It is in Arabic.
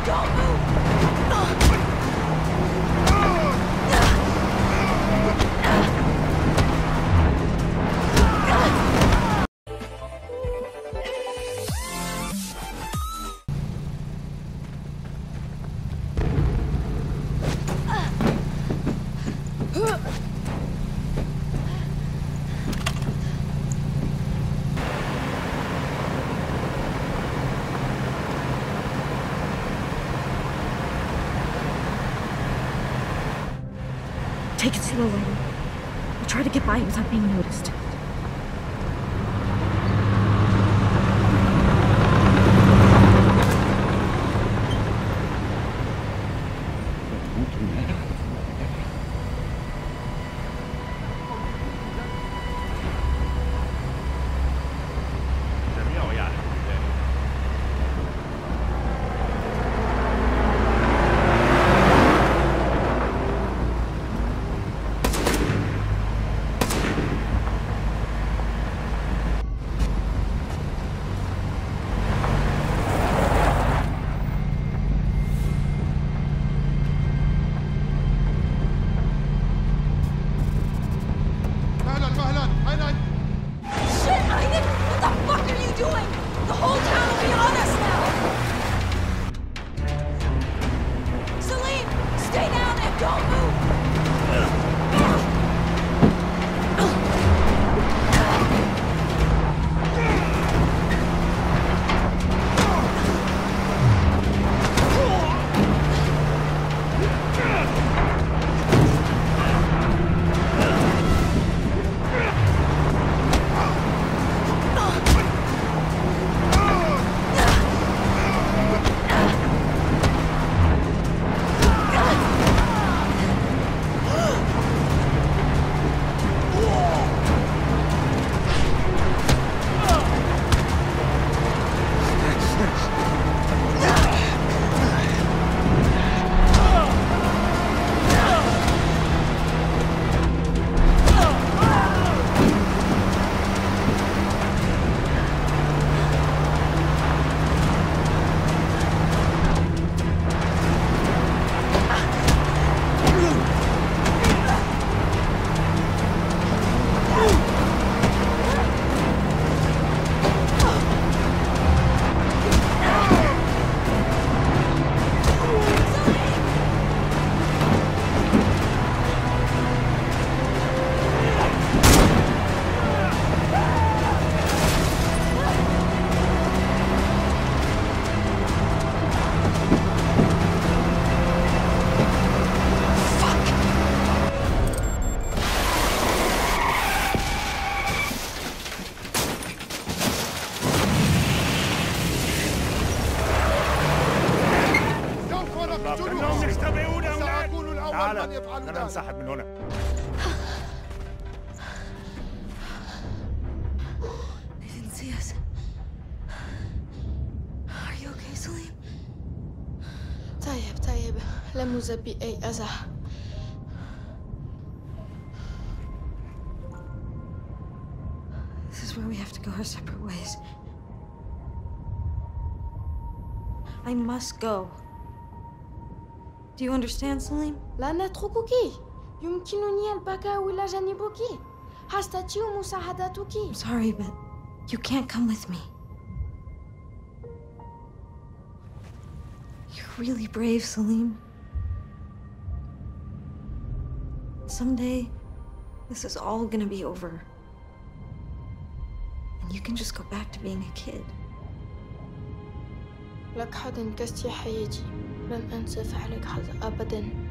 Don't move! Take it slowly. We'll try to get by without being noticed. أنا انسحب من هنا. They didn't see us. Are you okay, Salim? طيب لم يسبب أي أذى. This is where we have to go our separate ways. I must go. Do you understand, Salim? لا نتركك. يمكنني البقاء إلى جانبك. هستطيع مساعدتك. I'm sorry, but you can't come with me. You're really brave, Salim. Someday, this is all gonna be over. And you can just go back to being a kid. لك حد كاستي حياتي. لن أنسى فعلك هذا أبداً.